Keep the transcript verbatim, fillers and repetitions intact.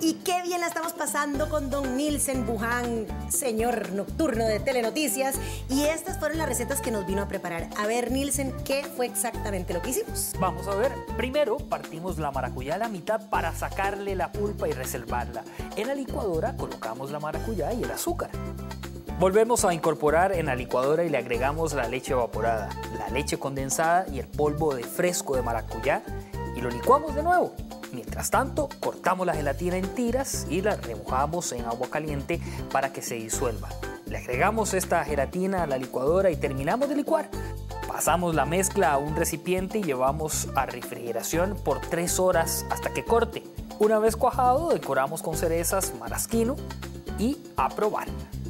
Y qué bien la estamos pasando con don Nilsen Buján, señor nocturno de Telenoticias. Y estas fueron las recetas que nos vino a preparar. A ver, Nilsen, ¿qué fue exactamente lo que hicimos? Vamos a ver. Primero partimos la maracuyá a la mitad para sacarle la pulpa y reservarla. En la licuadora colocamos la maracuyá y el azúcar. Volvemos a incorporar en la licuadora y le agregamos la leche evaporada, la leche condensada y el polvo de fresco de maracuyá y lo licuamos de nuevo. Mientras tanto, cortamos la gelatina en tiras y la remojamos en agua caliente para que se disuelva. Le agregamos esta gelatina a la licuadora y terminamos de licuar. Pasamos la mezcla a un recipiente y llevamos a refrigeración por tres horas hasta que corte. Una vez cuajado, decoramos con cerezas, maraschino y a probar.